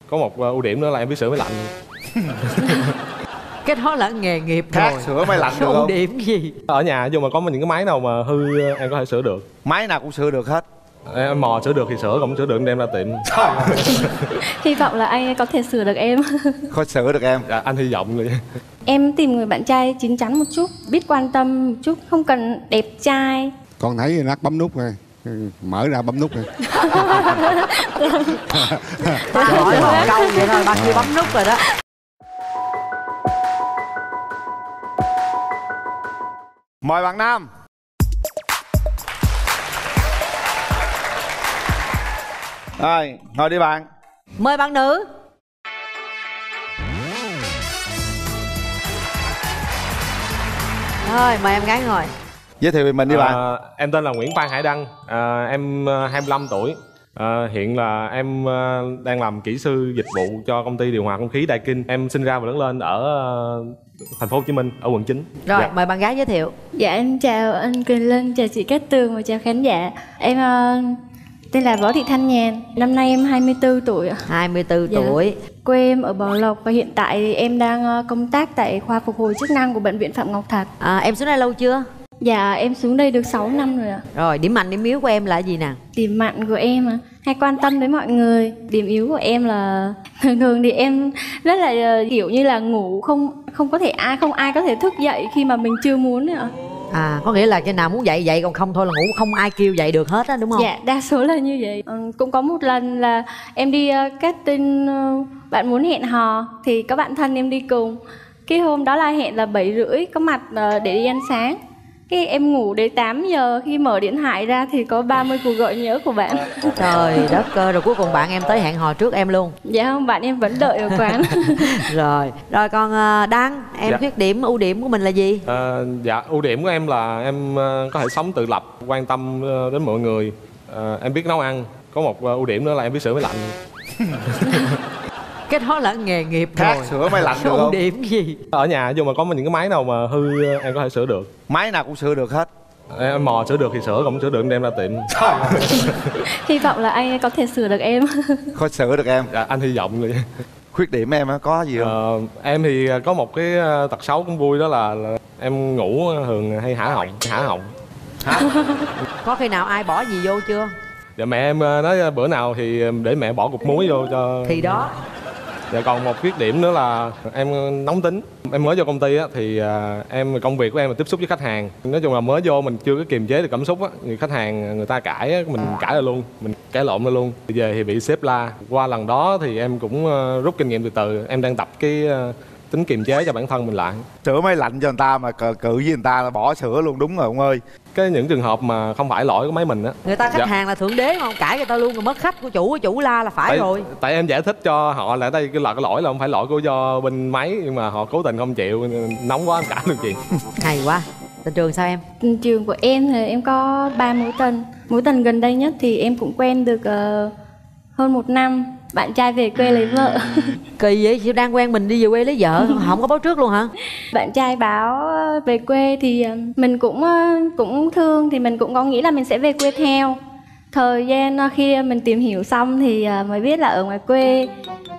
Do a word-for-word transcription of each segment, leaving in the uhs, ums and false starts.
Có một ưu điểm nữa là em biết sửa máy lạnh. Cái đó là nghề nghiệp khác rồi. sửa máy lạnh được không? Ưu điểm gì? Ở nhà nhưng mà có những cái máy nào mà hư em có thể sửa được. Máy nào cũng sửa được hết. Em mò sửa được thì sửa, không sửa được em đem ra tiệm. Hy vọng là anh có thể sửa được em. Khó sửa được em. Dạ, anh hy vọng vậy. Em tìm người bạn trai chín chắn một chút, biết quan tâm một chút, không cần đẹp trai. Con thấy nát bấm nút rồi, mở ra bấm nút rồi. Ta hỏi một câu vậy thôi, bà kia bấm nút rồi đó. Mời bạn nam. Rồi, ngồi đi bạn. Mời bạn nữ. Thôi, mời em gái ngồi. Giới thiệu về mình đi bạn. À, em tên là Nguyễn Phan Hải Đăng, à, em hai mươi lăm tuổi. À, hiện là em đang làm kỹ sư dịch vụ cho công ty điều hòa không khí Daikin. Em sinh ra và lớn lên ở thành phố Hồ Chí Minh, ở quận chín. Rồi, dạ. mời bạn gái giới thiệu. Dạ em chào anh Quyền Linh, chào chị Cát Tường và chào khán giả. Em uh, tên là Võ Thị Thanh Nhàn, năm nay em hai mươi tư tuổi. hai mươi tư Dạ. tuổi. Quê em ở Bảo Lộc và hiện tại thì em đang uh, công tác tại khoa phục hồi chức năng của bệnh viện Phạm Ngọc Thạch. À, em xuống đây lâu chưa? Dạ em xuống đây được sáu năm rồi ạ. Rồi, điểm mạnh điểm yếu của em là gì nè? Điểm mạnh của em à, hay quan tâm đến mọi người. Điểm yếu của em là thường thường thì em rất là uh, kiểu như là ngủ không không có thể ai không ai có thể thức dậy khi mà mình chưa muốn nữa. À, có nghĩa là cái nào muốn dậy dậy, còn không thôi là ngủ, không ai kêu dậy được hết á, đúng không? Dạ đa số là như vậy. Ừ, cũng có một lần là em đi uh, casting uh, bạn muốn hẹn hò thì có bạn thân em đi cùng. Cái hôm đó là hẹn là bảy rưỡi có mặt uh, để đi ăn sáng. Cái em ngủ đến tám giờ, khi mở điện thoại ra thì có ba mươi cuộc gọi nhớ của bạn. Trời đất ơi, rồi cuối cùng bạn em tới hẹn hò trước em luôn. Dạ không, bạn em vẫn đợi ở quán. Rồi, rồi còn uh, Đăng, em Dạ. khuyết điểm, ưu điểm của mình là gì? À, dạ, ưu điểm của em là em uh, có thể sống tự lập, quan tâm uh, đến mọi người. Uh, em biết nấu ăn. Có một uh, ưu điểm nữa là em biết sửa máy lạnh. Cái đó là nghề nghiệp Khác rồi. sửa máy lạnh được Ưu không? điểm gì? Ở nhà nhưng mà có những cái máy nào mà hư em có thể sửa được. Máy nào cũng sửa được hết. Em mò sửa được thì sửa, không sửa được em đem ra tiệm. Hy vọng là anh có thể sửa được em. Khó sửa được em. Dạ, anh hy vọng vậy. Khuyết điểm em á, có gì không? Ờ, em thì có một cái tật xấu cũng vui, đó là, là em ngủ thường hay hả họng, hả họng. Có khi nào ai bỏ gì vô chưa? Dạ mẹ em nói bữa nào thì để mẹ bỏ cục muối vô cho. Thì đó. Dạ còn một khuyết điểm nữa là em nóng tính. Em mới vô công ty á thì à, em công việc của em là tiếp xúc với khách hàng. Nói chung là mới vô mình chưa có kiềm chế được cảm xúc á, người khách hàng người ta cãi á, mình cãi ra luôn, mình cãi lộn ra luôn. Về thì bị sếp la. Qua lần đó thì em cũng uh, rút kinh nghiệm từ từ. Em đang tập cái uh, tính kiềm chế cho bản thân mình lại. Sửa máy lạnh cho người ta mà cự, cự với người ta là bỏ sửa luôn, đúng rồi ông ơi. Cái những trường hợp mà không phải lỗi của máy mình á, Người ta khách dạ. hàng là thượng đế mà không cãi người ta luôn, rồi mất khách của chủ, của chủ la là phải tại, rồi. Tại em giải thích cho họ là đây cái là cái lỗi là không phải lỗi của do bên máy, nhưng mà họ cố tình không chịu, nóng quá em cãi được chuyện. Hay quá. Tình trường sao em? Tình trường của em thì em có ba mối tình. Mối tình gần đây nhất thì em cũng quen được uh, hơn một năm. Bạn trai về quê lấy vợ. Kỳ vậy, chị đang quen mình đi về quê lấy vợ, không có báo trước luôn hả? Bạn trai báo về quê thì mình cũng cũng thương, thì mình cũng có nghĩ là mình sẽ về quê theo. Thời gian khi mình tìm hiểu xong thì mới biết là ở ngoài quê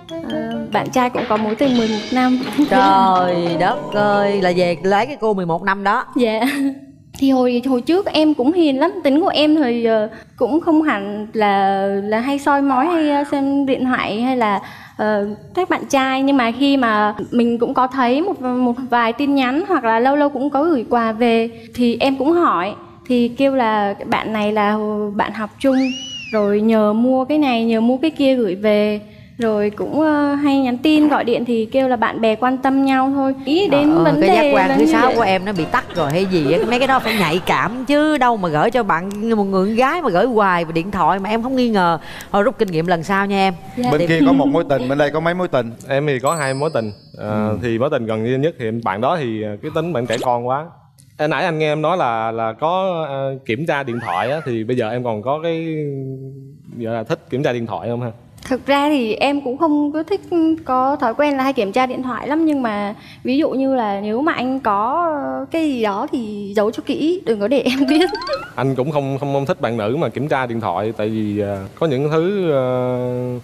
bạn trai cũng có mối tình mười một năm. Trời đất ơi, là về lấy cái cô mười một năm đó. Dạ. Thì hồi hồi trước em cũng hiền lắm, tính của em thì uh, cũng không hẳn là là hay soi mói hay xem điện thoại hay là uh, các bạn trai, nhưng mà khi mà mình cũng có thấy một một vài tin nhắn hoặc là lâu lâu cũng có gửi quà về thì em cũng hỏi, thì kêu là bạn này là bạn học chung, rồi nhờ mua cái này nhờ mua cái kia gửi về. Rồi cũng uh, hay nhắn tin gọi điện thì kêu là bạn bè quan tâm nhau thôi. Ý đến ờ, vấn cái đề giác quan thứ như sáu vậy. của em nó bị tắt rồi hay gì á. Mấy cái đó phải nhạy cảm chứ, đâu mà gửi cho bạn một người con gái mà gửi hoài vào điện thoại mà em không nghi ngờ. Thôi rút kinh nghiệm lần sau nha em. Dạ. Bên kia có một mối tình, bên đây có mấy mối tình? Em thì có hai mối tình. À, ừ. Thì mối tình gần nhất thì bạn đó thì cái tính bạn trẻ con quá. Hồi nãy anh nghe em nói là là có uh, kiểm tra điện thoại á, thì bây giờ em còn có cái gọi là thích kiểm tra điện thoại không ha? Thực ra thì em cũng không có thích có thói quen là hay kiểm tra điện thoại lắm, nhưng mà ví dụ như là nếu mà anh có cái gì đó thì giấu cho kỹ, đừng có để em biết. Anh cũng không không không thích bạn nữ mà kiểm tra điện thoại, tại vì uh, có những thứ uh,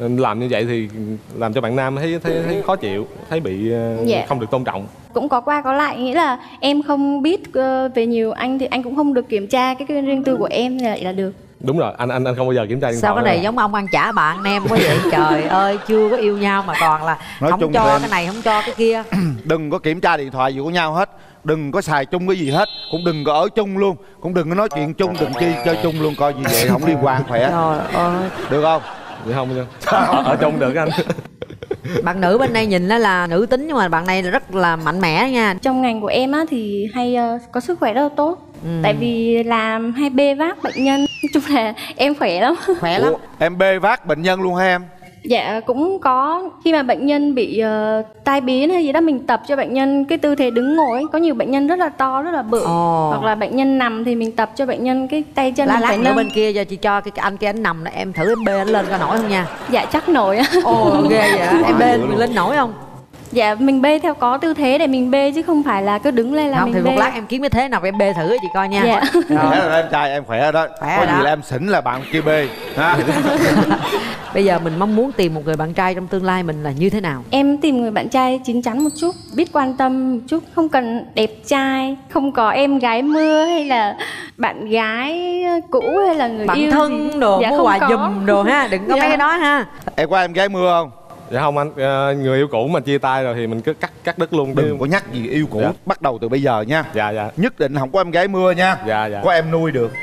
Làm như vậy thì làm cho bạn nam thấy thấy, thấy khó chịu, thấy bị uh, Dạ. không được tôn trọng. Cũng có qua có lại, nghĩa là em không biết uh, về nhiều anh thì anh cũng không được kiểm tra cái, cái riêng tư của em là, là được. Đúng rồi, anh anh anh không bao giờ kiểm tra điện Sao thoại cái này đâu. giống ông ăn chả bạn em quá vậy? Trời ơi, chưa có yêu nhau mà toàn là Nói không chung cho em- cái này, không cho cái kia. Đừng có kiểm tra điện thoại gì của nhau hết, đừng có xài chung cái gì hết, cũng đừng có ở chung luôn, cũng đừng có nói chuyện chung, đừng chi chơi chung luôn, coi như vậy không liên quan. Khỏe Trời ơi. được không? Vậy không nha. ở, ở chung được anh. Bạn nữ bên đây nhìn nó là nữ tính nhưng mà bạn này rất là mạnh mẽ nha. Trong ngành của em á thì hay uh, có sức khỏe rất là tốt. Ừ. Tại vì làm hay bê vác bệnh nhân, nói chung là em khỏe lắm. Khỏe lắm. Ủa, em bê vác bệnh nhân luôn hả em? Dạ cũng có, khi mà bệnh nhân bị uh, tai biến hay gì đó mình tập cho bệnh nhân cái tư thế đứng ngồi ấy. Có nhiều bệnh nhân rất là to, rất là bự. Ồ. Hoặc là bệnh nhân nằm thì mình tập cho bệnh nhân cái tay chân Lá mình lát phải nữa nâng. bên kia giờ chị cho cái anh kia anh nằm, em thử em bê anh lên coi nổi không nha. Dạ chắc nổi á. Ồ ghê vậy á. Em bê mình lên nổi không? Dạ mình bê theo có tư thế để mình bê chứ không phải là cứ đứng lên là Không mình thì bê. một lát em kiếm cái thế nào em bê thử cho chị coi nha. Dạ. Rồi. Khỏe rồi đó em trai, em khỏe rồi đó. Khỏe Có rồi gì đó. là em xỉn là bạn kia bê ha. Bây giờ mình mong muốn tìm một người bạn trai trong tương lai mình là như thế nào? Em tìm người bạn trai chín chắn một chút, biết quan tâm một chút, không cần đẹp trai, không có em gái mưa hay là bạn gái cũ hay là người Bạn yêu thân gì. đồ, Dạ, mua không quà có. giùm đồ ha, đừng có Dạ. mấy cái đó ha. Em có em gái mưa không? Dạ không anh, ờ, người yêu cũ mà chia tay rồi thì mình cứ cắt cắt đứt luôn. Đừng có nhắc gì yêu cũ, Dạ. bắt đầu từ bây giờ nha. Dạ dạ. Nhất định không có em gái mưa nha. Dạ dạ. Có em nuôi được.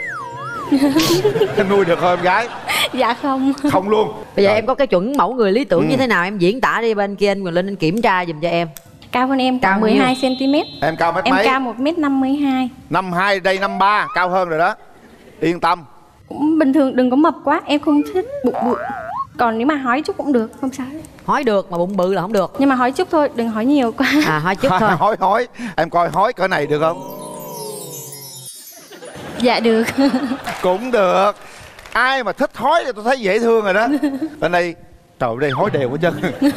Nuôi được không em gái? Dạ không. Không luôn. Bây giờ Rồi. em có cái chuẩn mẫu người lý tưởng Ừ. như thế nào em diễn tả đi, bên kia anh Quỳnh Linh anh kiểm tra giùm cho em. Cao hơn em Cao khoảng nhiêu? mười hai xăng ti mét. Em cao mét Em mấy? cao một mét năm mươi hai. Năm hai, đây năm ba, cao hơn rồi đó. Yên tâm. Cũng bình thường, đừng có mập quá, em không thích bụng bự. Còn nếu mà hói chút cũng được, không sao. Hói được mà bụng bự là không được. Nhưng mà hói chút thôi, đừng hói nhiều quá. À hói chút thôi. Hói hói. Em coi hói cỡ này được không? Dạ được. Cũng được. Ai mà thích hói thì tôi thấy dễ thương rồi đó. Bên đây, trời ơi, đây hói đều hết trơn.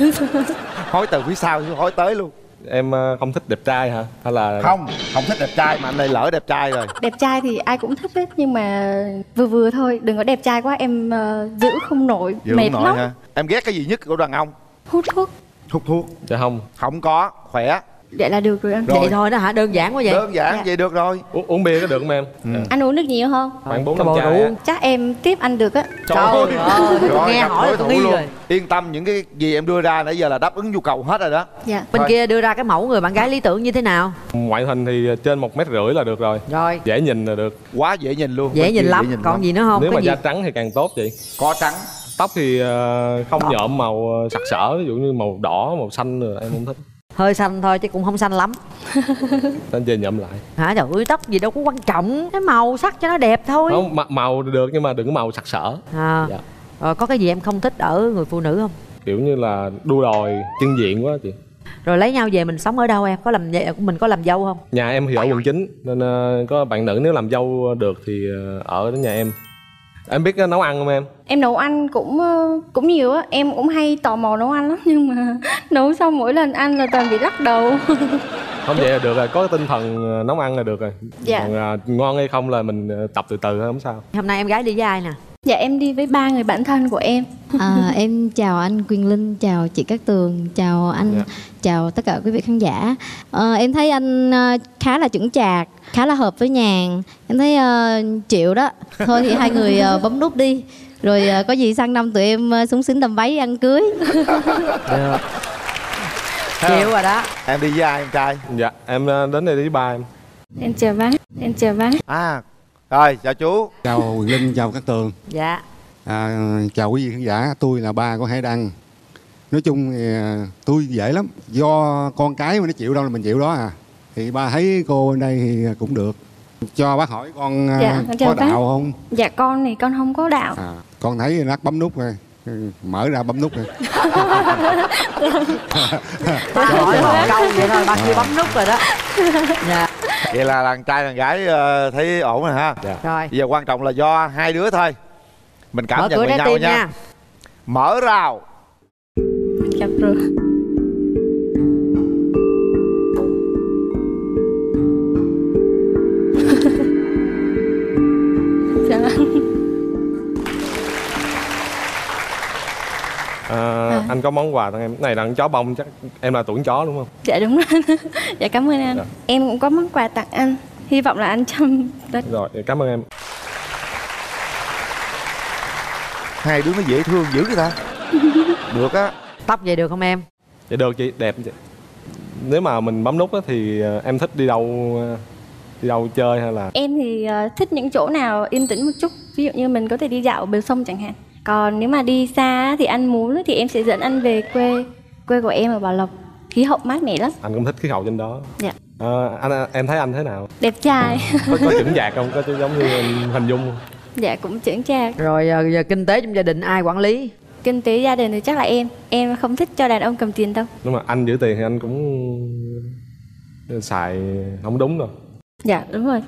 Hói từ phía sau hói tới luôn. Em ờ, không thích đẹp trai hả? Hay là Không, không thích đẹp trai mà anh đây lỡ đẹp trai rồi. Đẹp trai thì ai cũng thích hết, nhưng mà vừa vừa thôi, đừng có đẹp trai quá, em uh, giữ không nổi, Giữ mệt không nổi lắm. hả? Em ghét cái gì nhất của đàn ông? Hút thuốc. Hút thuốc. Dạ không. Không có, khỏe. Vậy là được rồi anh. Rồi. Vậy thôi đó hả, đơn giản quá vậy. Đơn giản Dạ. vậy được rồi. U uống bia có được không em? Dạ. Anh uống nước nhiều không? Khoảng bốn Cái năm bộ chai rượu. á. Chắc em tiếp anh được á. Trời ơi, Rồi, nghe gặp hỏi đối tôi thủ nghi luôn. rồi. Yên tâm, những cái gì em đưa ra nãy giờ là đáp ứng nhu cầu hết rồi đó. Dạ. Bên Thôi. kia đưa ra cái mẫu người bạn gái lý tưởng như thế nào? Ngoại hình thì trên một mét rưỡi là được rồi. Rồi, Dễ nhìn là được. Quá dễ nhìn luôn. dễ Bên nhìn kia lắm. Còn gì nữa không? Nếu Có mà gì? da trắng thì càng tốt chị. Có trắng. Tóc thì ờ, không nhuộm màu ờ, sặc sỡ, ví dụ như màu đỏ, màu xanh rồi em không thích. Hơi xanh thôi chứ cũng không xanh lắm. Nên về nhuộm lại. Hả, trời ơi, tóc gì đâu có quan trọng, cái màu sắc cho nó đẹp thôi. Không, ma- màu được nhưng mà đừng có màu sặc sỡ. À, Dạ. rồi có cái gì em không thích ở người phụ nữ không? Kiểu như là đua đòi, chân diện quá chị. Rồi lấy nhau về mình sống ở đâu em? Có làm mình có làm dâu không? Nhà em thì ở quận chín nên ờ, có bạn nữ nếu làm dâu được thì ờ, ở đến nhà em. Em biết nấu ăn không em? Em nấu ăn cũng ờ, cũng nhiều á, em cũng hay tò mò nấu ăn lắm, nhưng mà nấu xong mỗi lần ăn là toàn bị lắc đầu. Không vậy là được rồi, có cái tinh thần ờ, nấu ăn là được rồi. Dạ. Còn ờ, ngon hay không là mình ờ, tập từ từ thôi, không sao. Hôm nay em gái đi với ai nè? Dạ em đi với ba người bạn thân của em. À, em chào anh Quyền Linh, chào chị Cát Tường, chào anh, Dạ. chào tất cả quý vị khán giả. Ờ, em thấy anh ờ, khá là chững chạc, khá là hợp với Nhàn. Em thấy ờ, chịu đó. Thôi thì hai người ờ, bấm nút đi. Rồi ờ, có gì sang năm tụi em ờ, súng xính tầm váy ăn cưới. Được. Thấy Chịu không? rồi đó. Em đi với ai em trai? Dạ, em ờ, đến đây đi với ba em. Em chào bác, em chào bác. À, rồi chào chú. Chào Quyền Linh, chào các Tường. Dạ. À, chào quý vị khán giả, tôi là ba của Hải Đăng. Nói chung thì à, tôi dễ lắm, do con cái mà nó chịu đâu là mình chịu đó à. Thì ba thấy cô bên đây thì cũng được. Cho bác hỏi con à, Dạ, con chào có bác. đạo không? Dạ con này con không có đạo. À, con thấy lát bấm nút rồi, mở ra bấm nút rồi. Ba hỏi một câu vậy thôi, ba kia bấm nút rồi đó. Dạ. Vậy là đàn trai đàn gái ờ, thấy ổn rồi ha. Dạ. Rồi. Bây giờ quan trọng là do hai đứa thôi. Mình cảm Mở nhận cửa về trái nhau tim nha. nha. Mở rào. Gặp rồi. Chào anh. Anh có món quà tặng em. Cái này là con chó bông, chắc em là tuổi con chó đúng không? Dạ đúng rồi. Dạ cảm ơn anh. Dạ. Em cũng có món quà tặng anh. Hy vọng là anh chăm đất. Rồi, cảm ơn em. Hai đứa nó dễ thương dữ vậy ta. Được á. Tóc vậy được không em? Dạ được chị, đẹp chị. Nếu mà mình bấm nút á, thì em thích đi đâu đi đâu chơi hay là? Em thì uh, thích những chỗ nào yên tĩnh một chút. Ví dụ như mình có thể đi dạo ở bờ sông chẳng hạn. Còn nếu mà đi xa thì anh muốn thì em sẽ dẫn anh về quê quê của em ở Bảo Lộc. Khí hậu mát mẻ lắm. Anh cũng thích khí hậu trên đó. Dạ. À, anh em thấy anh thế nào? Đẹp trai. Có, có chững chạc không? Có giống như em hình dung không? Dạ cũng chững chạc. Rồi giờ, giờ kinh tế trong gia đình ai quản lý? Kinh tế gia đình thì chắc là em. Em không thích cho đàn ông cầm tiền đâu. Đúng mà anh giữ tiền thì anh cũng xài không đúng đâu. Dạ đúng rồi.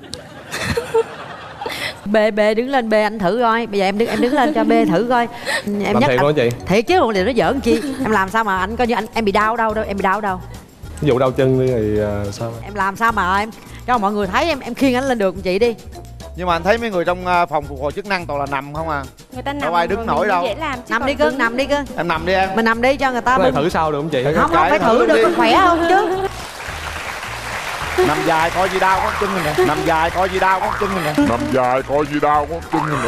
Bê bê đứng lên bê anh thử coi. Bây giờ em đứng em đứng lên cho bê thử coi. Em làm nhắc thiệt anh, luôn chị? thiệt chứ, còn điều nó giỡn chi. Em làm sao mà anh coi như anh em bị đau đâu đâu, em bị đau đâu. Ví dụ đau chân đi thì uh, sao? Em làm sao mà em cho mọi người thấy em em khiêng anh lên được chị đi. Nhưng mà anh thấy mấy người trong uh, phòng phục hồi chức năng toàn là nằm không à. Người ta nằm đâu ai đứng rồi, nổi mình đâu. dễ làm, chứ Nằm còn đi cưng, đứng- nằm đi cưng. Em nằm đi em. Mình nằm đi cho người ta Cái này bưng. thử sao được không chị? Không không phải Cái thử thử được, đi. còn khỏe hơn chứ. Nằm dài coi gì đau có chân này nè. Nằm dài coi gì đau có chân này nè. Nằm dài coi gì đau có chân này nè.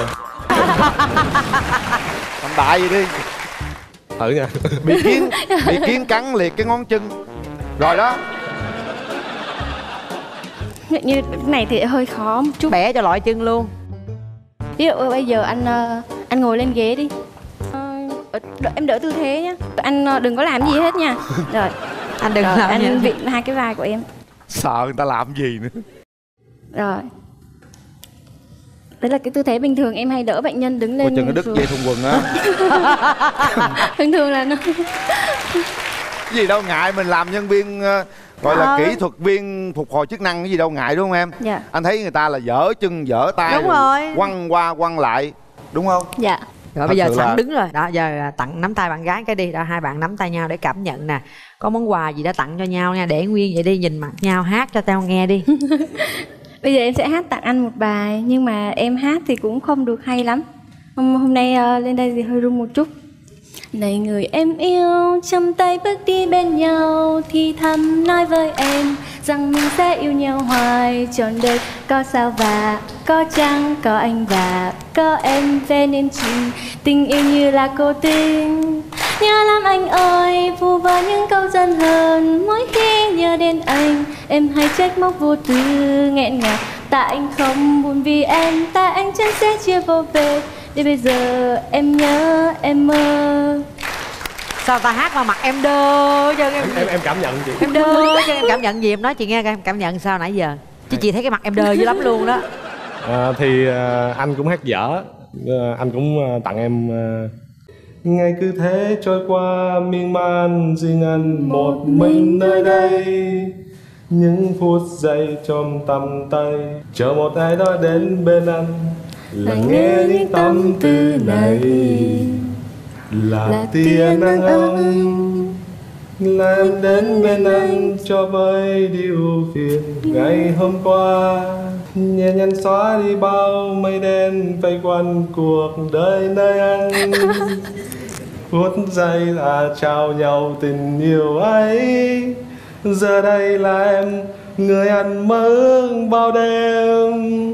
Nằm đại gì đi. Thử nha. Bị kiến bị kiến cắn liệt cái ngón chân. Rồi đó. Như như cái này thì hơi khó một chút. Bẻ cho loại chân luôn. Ví dụ bây giờ anh ờ, anh ngồi lên ghế đi. Ờ, đỡ- em đỡ tư thế nhá. Anh ờ, đừng có làm gì hết nha. Rồi. Anh đừng Rồi, làm anh như vịn hai cái vai của em. Sợ người ta làm gì nữa. Rồi. Đấy là cái tư thế bình thường em hay đỡ bệnh nhân đứng Coi lên. chừng nó đứt xuống. dây thun quần á. Thường thường là nó Cái gì đâu ngại, mình làm nhân viên ờ, gọi là Ờ. kỹ thuật viên phục hồi chức năng, cái gì đâu ngại đúng không em? Dạ. Anh thấy người ta là dở chân dở tay. Đúng rồi. Quăng qua quăng lại. Đúng không? dạ. Rồi Thật bây giờ sự sẵn là- đứng rồi. Đó giờ tặng nắm tay bạn gái cái đi. Đó hai bạn nắm tay nhau để cảm nhận nè. Có món quà gì đã tặng cho nhau nha. Để nguyên vậy đi, nhìn mặt nhau hát cho tao nghe đi. Bây giờ em sẽ hát tặng anh một bài, nhưng mà em hát thì cũng không được hay lắm. Hôm, hôm nay ờ, lên đây thì hơi run một chút. Này người em yêu, trong tay bước đi bên nhau, thì thầm nói với em rằng mình sẽ yêu nhau hoài trọn đời. Có sao và có chăng, có anh và có em về nên chừng tình yêu như là cô tình. Nhớ lắm anh ơi, vu vơ những câu dân hờn. Mỗi khi nhớ đến anh, em hay trách móc vô tư nghẹn ngào. Tại anh không buồn vì em, tại anh chẳng sẽ chia vô về. Để bây giờ em nhớ, em mơ. Sao ta hát mà mặt em đơ cho em, Em em cảm nhận chị. em đơ cho em cảm nhận gì, em nói chị nghe coi em cảm nhận sao nãy giờ. Chứ chị thấy cái mặt em đơ dữ lắm luôn đó. À, thì à, anh cũng hát dở. À, anh cũng à, tặng em à, ngày cứ thế trôi qua miên man riêng anh một mình nơi đây, những phút giây trong tầm tay chờ một ai đó đến bên anh lắng nghe những tâm tư này, là tia nắng ấm là em đến bên anh cho vơi đi ưu phiền ngày hôm qua, nhẹ nhàng xóa đi bao mây đen vây quanh cuộc đời nơi anh. Phút giây là trao nhau tình yêu ấy, giờ đây là em người anh mơ ước bao đêm.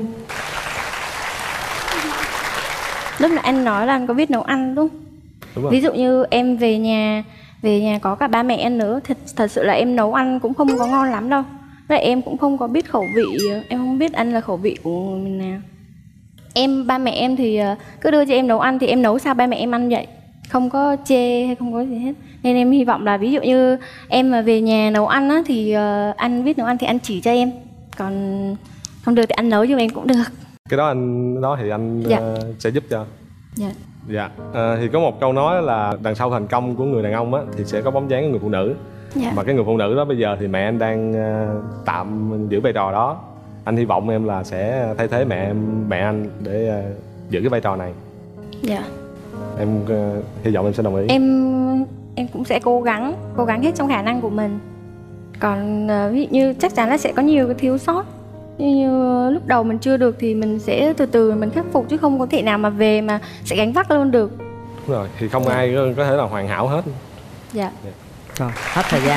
Lúc nãy anh nói là anh có biết nấu ăn đúng không? Đúng rồi. Ví dụ như em về nhà, về nhà có cả ba mẹ em nữa, thật thật sự là em nấu ăn cũng không có ngon lắm đâu. Vậy em cũng không có biết khẩu vị, em không biết ăn là khẩu vị của mình nào. Em ba mẹ em thì cứ đưa cho em nấu ăn thì em nấu sao ba mẹ em ăn vậy, không có chê hay không có gì hết. Nên em hy vọng là ví dụ như em mà về nhà nấu ăn á, thì uh, anh biết nấu ăn thì anh chỉ cho em, còn không được thì anh nấu cho em cũng được. Cái đó anh đó thì anh Dạ. uh, sẽ giúp cho. Dạ. Dạ. À, thì có một câu nói là đằng sau thành công của người đàn ông á thì sẽ có bóng dáng của người phụ nữ. Dạ. Mà cái người phụ nữ đó bây giờ thì mẹ anh đang uh, tạm giữ vai trò đó. Anh hy vọng em là sẽ thay thế mẹ em, mẹ anh để uh, giữ cái vai trò này. Dạ. Em uh, hy vọng em sẽ đồng ý. Em em cũng sẽ cố gắng, cố gắng hết trong khả năng của mình. Còn uh, ví dụ như chắc chắn là sẽ có nhiều cái thiếu sót. Như, như lúc đầu mình chưa được thì mình sẽ từ từ mình khắc phục, chứ không có thể nào mà về mà sẽ gánh vác luôn được. Đúng rồi, thì không ai có, có thể là hoàn hảo hết. Dạ. Rồi, hết thời gian.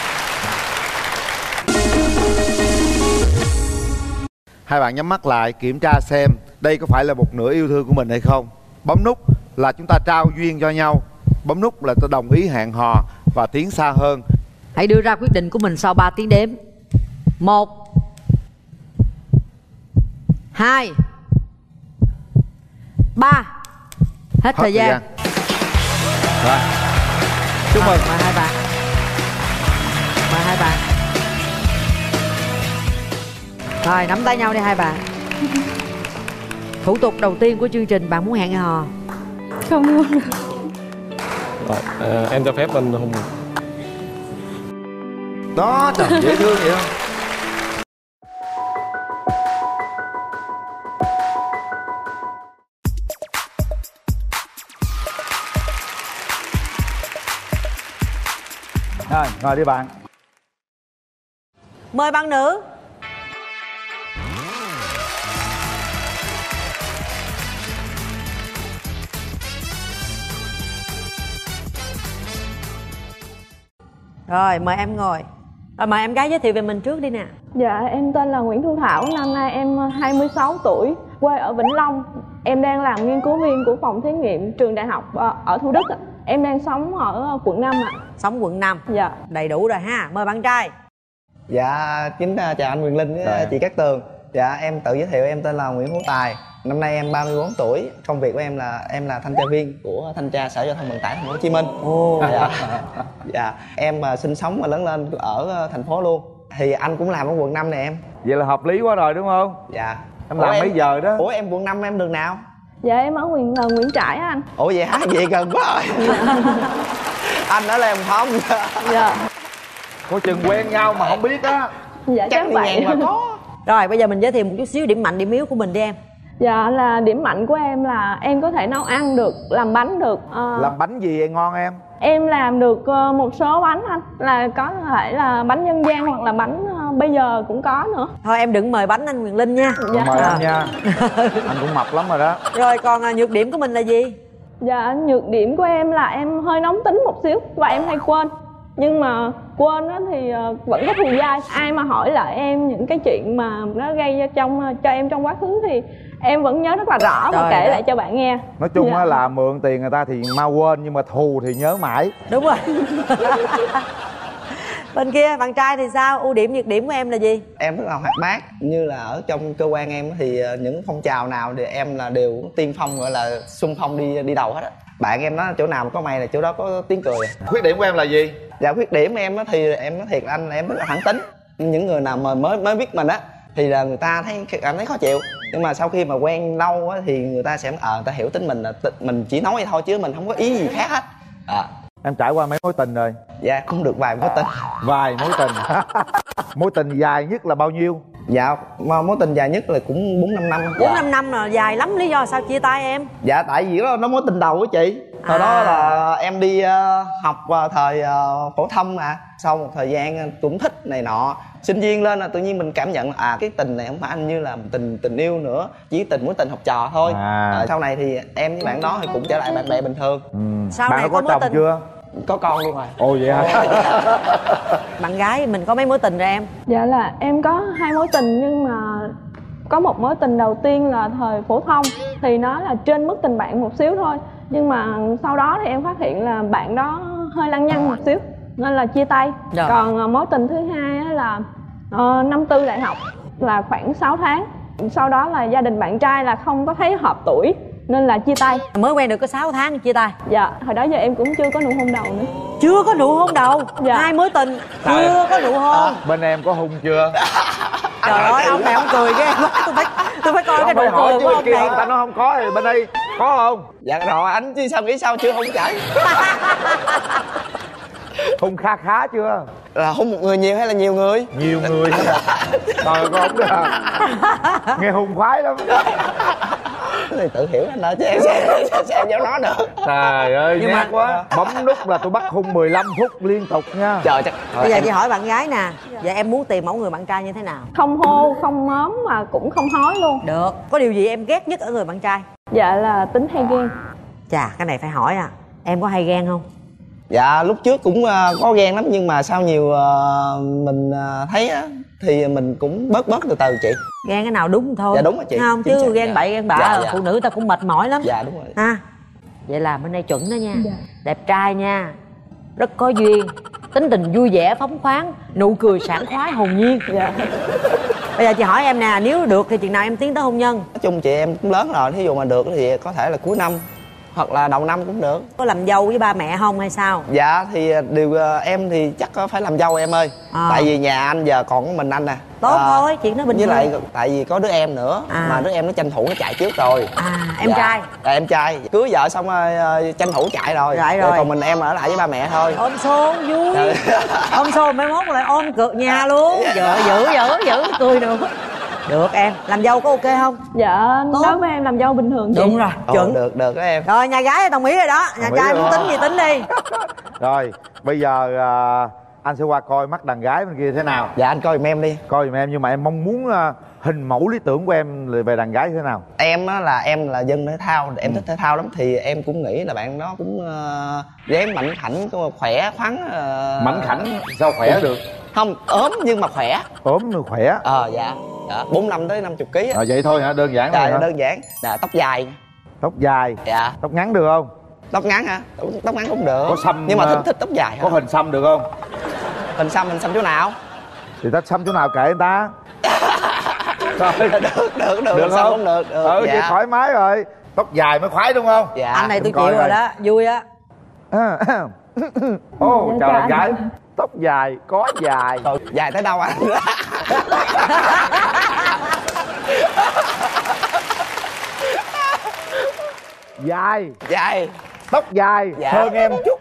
Hai bạn nhắm mắt lại kiểm tra xem đây có phải là một nửa yêu thương của mình hay không. Bấm nút là chúng ta trao duyên cho nhau, bấm nút là ta đồng ý hẹn hò và tiến xa hơn. Hãy đưa ra quyết định của mình sau ba tiếng đếm. Một, hai, ba. Hết, Hết thời gian. Rồi, chúc mừng. Mời hai bạn. Mời hai bạn. Rồi, nắm tay nhau đi hai bạn. Thủ tục đầu tiên của chương trình, bạn muốn hẹn hò? Không luôn. Rồi, à, em cho phép anh hôn. Đó, trời dễ thương vậy không? Rồi, ngồi đi bạn. Mời bạn nữ. Rồi, mời em ngồi. Rồi, mời em gái giới thiệu về mình trước đi nè. Dạ, em tên là Nguyễn Thu Thảo, năm nay em hai mươi sáu tuổi, quê ở Vĩnh Long. Em đang làm nghiên cứu viên của phòng thí nghiệm trường đại học ở Thủ Đức. Em đang sống ở quận năm ạ. Sống quận năm. Dạ. Đầy đủ rồi ha. Mời bạn trai. Dạ, kính chào anh Quyền Linh với Rồi. chị Cát Tường. Dạ, em tự giới thiệu, em tên là Nguyễn Hữu Tài. Năm nay em ba mươi bốn tuổi. Công việc của em là em là thanh tra viên của thanh tra Sở Giao thông Vận tải Thành phố Hồ Chí Minh. Ồ. Dạ. Dạ, em mà sinh sống và lớn lên ở thành phố luôn. Thì anh cũng làm ở quận năm này em. Vậy là hợp lý quá rồi đúng không? Dạ. Em làm mấy giờ đó? Ủa em quận năm em đường nào? Dạ, em ở Nguyễn, uh, Nguyễn Trãi á anh. Ủa vậy hả? Vậy gần quá rồi. Anh ở Lê Hồng Phong. Dạ. Có chừng quen nhau mà không biết á. Dạ, Chắc chắc đi vậy. ngang mà có. Rồi, bây giờ mình giới thiệu một chút xíu điểm mạnh, điểm yếu của mình đi em. Dạ, là điểm mạnh của em là em có thể nấu ăn được, làm bánh được. Ờ, Làm bánh gì ngon em? Em làm được uh, một số bánh anh. Là có thể là bánh dân gian hoặc là bánh uh, bây giờ cũng có nữa. Thôi em đừng mời bánh anh Quyền Linh nha. Dạ. Mời À. anh nha. Anh cũng mập lắm rồi đó. Rồi, còn à, nhược điểm của mình là gì? Dạ, nhược điểm của em là em hơi nóng tính một xíu và em hay quên. Nhưng mà quên á thì vẫn có thù dai. Ai mà hỏi lại em những cái chuyện mà nó gây ra trong cho em trong quá khứ thì em vẫn nhớ rất là rõ và Trời kể đất. lại cho bạn nghe. Nói chung Dạ. á là mượn tiền người ta thì mau quên, nhưng mà thù thì nhớ mãi. Đúng rồi. Bên kia, bạn trai thì sao? Ưu điểm, nhược điểm của em là gì? Em rất là hoạt bát, như là ở trong cơ quan em thì những phong trào nào thì em là đều tiên phong, gọi là xung phong đi đi đầu hết á. Bạn em nói chỗ nào mà có mày là chỗ đó có tiếng cười. Khuyết điểm của em là gì? Dạ, khuyết điểm em á thì em nói thiệt là anh là em rất là thẳng tính. Những người nào mà mới mới biết mình á thì là người ta thấy cảm thấy khó chịu, nhưng mà sau khi mà quen lâu á thì người ta sẽ ờ à, người ta hiểu tính mình là mình chỉ nói vậy thôi chứ mình không có ý gì khác hết. À. Em trải qua mấy mối tình rồi? Dạ, cũng được vài mối tình. Vài mối tình. Mối tình dài nhất là bao nhiêu? Dạ, mối tình dài nhất là cũng bốn năm năm. Bốn năm năm là dài lắm, lý do sao chia tay em? Dạ, tại vì đó nó mối tình đầu của chị. Hồi À. đó là em đi uh, học vào thời uh, phổ thông mà. Sau một thời gian cũng thích này nọ, sinh viên lên là tự nhiên mình cảm nhận là à, cái tình này không phải anh như là tình tình yêu nữa, chỉ tình mối tình học trò thôi. À. À, sau này thì em với bạn đó thì cũng trở lại bạn bè bình thường. Ừ. Sau Bạn này đã có có mối chồng tình chưa? Có con luôn rồi. Ồ vậy hả? Bạn gái mình có mấy mối tình rồi em? Dạ là em có hai mối tình, nhưng mà có một mối tình đầu tiên là thời phổ thông thì nó là trên mức tình bạn một xíu thôi, nhưng mà sau đó thì em phát hiện là bạn đó hơi lăng nhăng một xíu nên là chia tay. Rồi. Còn uh, mối tình thứ hai á là uh, năm tư đại học, là khoảng sáu tháng. Sau đó là gia đình bạn trai là không có thấy hợp tuổi nên là chia tay. Mới quen được có sáu tháng chia tay. Dạ, hồi đó giờ em cũng chưa có nụ hôn đầu nữa. Chưa có nụ hôn đầu. Dạ. Hai mối tình chưa có nụ hôn. Bên em có hung chưa? Trời ơi, ông này ông cười ghê quá. Tôi phải tôi phải coi cái Không nụ phải hỏi cười chứ của bên ông kia này. người ta nói không có thì bên đây có không? Dạ rồi, anh chứ sao nghĩ sao chưa hôn chảy. Hung kha khá chưa? Là hôn một người nhiều hay là nhiều người? Nhiều người hết à? Trời có không được à? Nghe hung khoái lắm. Thì tự hiểu anh đó chứ em sẽ sẽ em dám nói được. Trời ơi, Nhưng nhát mà- quá. Bấm nút là tôi bắt hung mười lăm phút liên tục nha. Trời chắc Bây giờ chị hỏi bạn gái nè. Dạ em muốn tìm mẫu người bạn trai như thế nào? Không hô, không móm mà cũng không hói luôn. Được. Có điều gì em ghét nhất ở người bạn trai? Dạ là tính hay ghen. Chà, cái này phải hỏi à. Em có hay ghen không? Dạ lúc trước cũng uh, có ghen lắm, nhưng mà sau nhiều uh, mình uh, thấy á thì mình cũng bớt bớt từ từ chị. Ghen cái nào đúng thôi. Dạ đúng rồi chị. Không chứ xác, ghen dạ. bậy ghen bạ Dạ, dạ. phụ nữ ta cũng mệt mỏi lắm. Dạ đúng rồi. Ha. Vậy là bên đây chuẩn đó nha. Dạ. Đẹp trai nha, rất có duyên, tính tình vui vẻ phóng khoáng, nụ cười sảng khoái hồn nhiên. Dạ. Bây giờ chị hỏi em nè, nếu được thì chừng nào em tiến tới hôn nhân? Nói chung chị em cũng lớn rồi, thí dụ mà được thì có thể là cuối năm hoặc là đầu năm cũng được. Có làm dâu với ba mẹ không hay sao? Dạ thì điều uh, em thì chắc có phải làm dâu em ơi. À. Tại vì nhà anh giờ còn có mình anh nè. Tốt À, thôi, chuyện đó bình với thường. lại tại vì có đứa em nữa, À. mà đứa em nó tranh thủ nó chạy trước rồi. À, em Dạ. trai. Dạ em trai, cưới vợ xong rồi uh, tranh thủ chạy rồi. Chạy rồi. Còn mình em ở lại với ba mẹ thôi. Ôm xôn vui. Dạ. Ôm xôn mai mốt lại ôm cược nhà luôn. Vợ giữ giữ giữ cười được. Được em, làm dâu có ok không? Dạ Tốt. đối với em làm dâu bình thường chị. Đúng rồi, Ồ, chuẩn. được được đó em. Rồi nhà gái đồng ý rồi đó, nhà Đồng ý trai rồi. muốn tính gì tính đi. Rồi bây giờ à, anh sẽ qua coi mắt đàn gái bên kia thế nào. Dạ anh coi giùm em đi. Coi giùm em, nhưng mà em mong muốn à, hình mẫu lý tưởng của em về đàn gái thế nào? Em á là em là dân thể thao, em Ừ. thích thể thao lắm, thì em cũng nghĩ là bạn đó cũng uh, dáng mạnh khảnh, khỏe khoắn. Uh... Mảnh khảnh sao khỏe được? Không, ốm nhưng mà khỏe. Ốm rồi khỏe. Ờ dạ. Dạ, bốn năm tới năm mươi ký á. À, vậy thôi hả? Đơn giản thôi Dạ, hả? đơn giản. Dạ, tóc dài. Tóc dài. Dạ. Tóc ngắn được không? Tóc ngắn hả? Tóc, tóc ngắn cũng được. Có xăm, nhưng mà thích uh, thích tóc dài. Có hả? hình xăm được không? Hình xăm, hình xăm chỗ nào? Thì ta xăm chỗ nào kệ người ta. Rồi. được, được, được, Được hình xăm không? cũng được. được. Ừ, dạ. vậy thoải mái rồi. Tóc dài mới khoái đúng không? Dạ. Anh này tôi Em coi chịu rồi rồi. đó, vui á. À, Ô, Dạ, chào chào đàn gái. anh. Tóc dài, có dài. Rồi, dài tới đâu anh? Dài. Dài. Tóc dài Dạ. hơn em chút.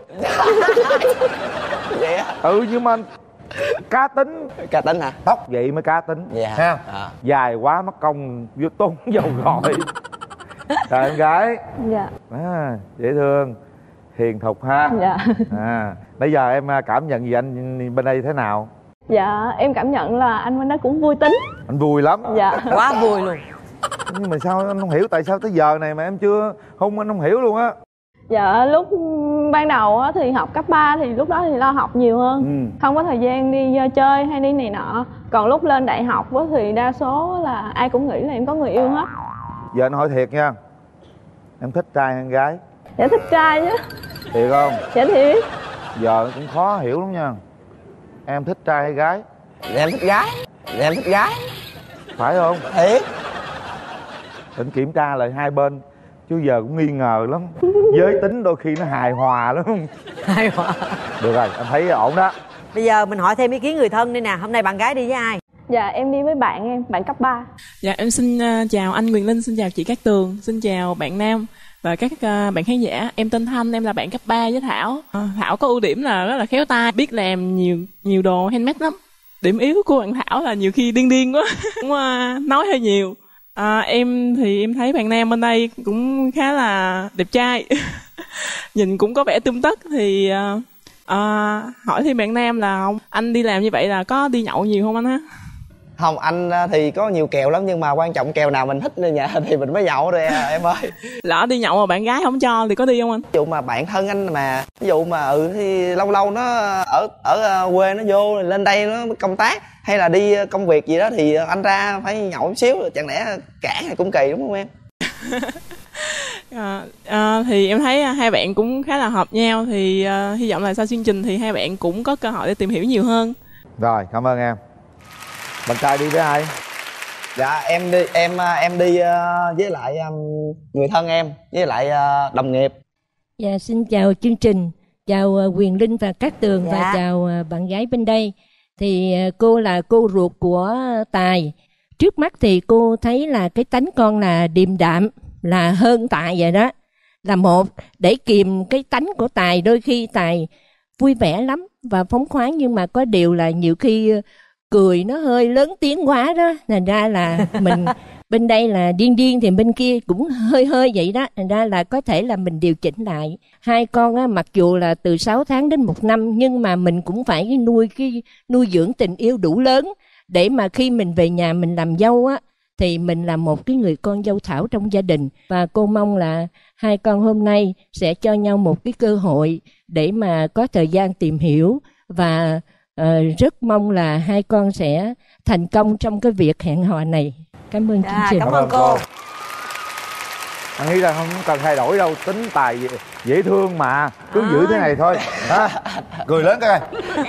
Vậy á? Ừ, nhưng mà cá tính. Cá tính hả? Tóc vậy mới cá tính. Dạ. Ha. À. Dài quá mất công vô tốn dầu gội. Chào em gái. Dạ. À, dễ thương, hiền thục ha. Dạ. À, bây giờ em cảm nhận gì anh bên đây thế nào? Dạ em cảm nhận là anh bên đó cũng vui tính. Anh vui lắm. Dạ. Quá vui luôn. Nhưng mà sao anh không hiểu tại sao tới giờ này mà em chưa hôn, anh không hiểu luôn á. Dạ lúc ban đầu á thì học cấp ba thì lúc đó thì lo học nhiều hơn. Ừ. Không có thời gian đi uh, chơi hay đi này nọ. Còn lúc lên đại học á thì đa số là ai cũng nghĩ là em có người yêu hết. Giờ anh hỏi thiệt nha, em thích trai hay gái? Dạ thích trai chứ. Thiệt không? Dạ thiệt. Giờ cũng khó hiểu lắm nha. Em thích trai hay gái? Dạ em thích gái. Dạ em thích gái. Phải không? Thiệt. Định kiểm tra lại hai bên, chứ giờ cũng nghi ngờ lắm. Giới tính đôi khi nó hài hòa lắm. Hay quá. Được rồi, em thấy ổn đó. Bây giờ mình hỏi thêm ý kiến người thân đi nè. Hôm nay bạn gái đi với ai? Dạ em đi với bạn em, bạn cấp ba. Dạ em xin uh, chào anh Quyền Linh, xin chào chị Cát Tường, xin chào bạn Nam và các uh, bạn khán giả. Em tên Thanh, em là bạn cấp ba với Thảo. Uh, Thảo có ưu điểm là rất là khéo tay, biết làm nhiều nhiều đồ handmade lắm. Điểm yếu của bạn Thảo là nhiều khi điên điên quá, cũng uh, nói hơi nhiều. À, em thì em thấy bạn Nam bên đây cũng khá là đẹp trai. Nhìn cũng có vẻ tươm tất. Thì uh, uh, hỏi thêm bạn Nam là không, anh đi làm như vậy là có đi nhậu nhiều không anh ha? Không, anh thì có nhiều kèo lắm, nhưng mà quan trọng kèo nào mình thích ở nhà thì mình mới nhậu rồi em ơi. Lỡ đi nhậu mà bạn gái không cho thì có đi không anh? Ví dụ mà bạn thân anh mà, ví dụ mà ừ thì lâu lâu nó ở ở quê nó vô lên đây nó công tác hay là đi công việc gì đó thì anh ra phải nhậu một xíu, chẳng lẽ cản thì cũng kỳ đúng không em? À, à, thì em thấy hai bạn cũng khá là hợp nhau, thì uh, hy vọng là sau chương trình thì hai bạn cũng có cơ hội để tìm hiểu nhiều hơn. Rồi, cảm ơn em. Bạn trai đi với ai? Dạ em đi em em đi uh, với lại um, người thân em với lại uh, đồng nghiệp. Dạ xin chào chương trình, chào uh, Quyền Linh và Cát Tường. Dạ. Và chào uh, bạn gái bên đây. Thì uh, cô là cô ruột của Tài. Trước mắt thì cô thấy là cái tánh con là điềm đạm, là hơn Tài vậy đó. Là một, để kìm cái tánh của Tài, đôi khi Tài vui vẻ lắm và phóng khoáng, nhưng mà có điều là nhiều khi uh, cười nó hơi lớn tiếng quá đó, thành ra là mình bên đây là điên điên thì bên kia cũng hơi hơi vậy đó, thành ra là có thể là mình điều chỉnh lại. Hai con á, mặc dù là từ sáu tháng đến một năm, nhưng mà mình cũng phải nuôi cái nuôi dưỡng tình yêu đủ lớn để mà khi mình về nhà mình làm dâu á thì mình là một cái người con dâu thảo trong gia đình. Và cô mong là hai con hôm nay sẽ cho nhau một cái cơ hội để mà có thời gian tìm hiểu, và uh, rất mong là hai con sẽ thành công trong cái việc hẹn hò này. Cảm ơn Dạ, chương trình. cảm ơn cô. Anh nghĩ rằng không cần thay đổi đâu, tính tài dễ, dễ thương mà, cứ à. giữ thế này thôi. Ha? Cười lớn coi.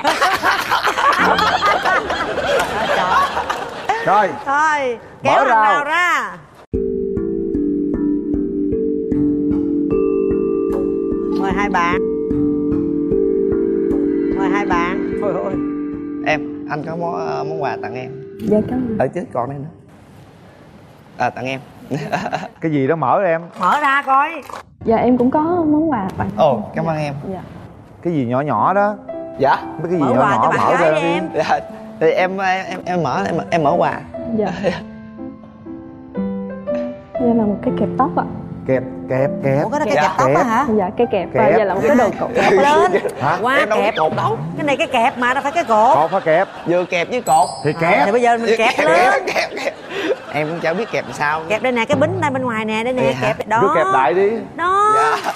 Rồi. Thôi, kéo anh vào ra. Mời hai bạn. Mời hai bạn. Thôi thôi. Em, anh có món món quà tặng em. Dạ cảm ơn. Ở chứ còn đây nữa. À, tặng em. Cái gì đó mở em. Mở ra coi. Dạ em cũng có món quà tặng. Ồ, cảm ơn em. Dạ. Cái gì nhỏ nhỏ đó. Dạ. Mấy cái gì mở nhỏ quà nhỏ cho bạn mở gái ra đi em. Dạ. Thì em em em mở em em mở quà. Dạ. Đây là một cái kẹp tóc ạ. Kẹp kẹp kẹp. Ủa cái đó cái Dạ. kẹp tóc á hả? Dạ cái kẹp, Kẹp. và đây là một cái đồ cột. Kẹp lên. Hả? Qua Em đâu có kẹp. cột đâu. Cái này cái kẹp mà, đâu phải cái cột. Cột phải kẹp. Vừa kẹp với cột. Thì À, kẹp. thì bây giờ mình kẹp lên. Kẹp, kẹp. Em cũng chả biết kẹp làm sao. Kẹp đây nè, cái bính đây bên ngoài nè, đây nè, Vậy hả? kẹp đó. Cứ kẹp lại đi. Đó. Dạ.